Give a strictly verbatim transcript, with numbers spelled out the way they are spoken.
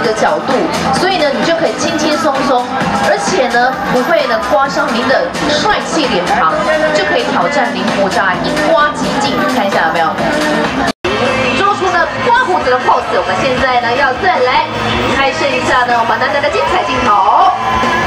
的角度，所以呢，你就可以轻轻松松，而且呢，不会呢刮伤您的帅气脸庞，就可以挑战零胡渣，一刮即净。看一下有没有？做出呢刮胡子的 pose， 我们现在呢要再来拍摄一下呢我们楠楠的精彩镜头。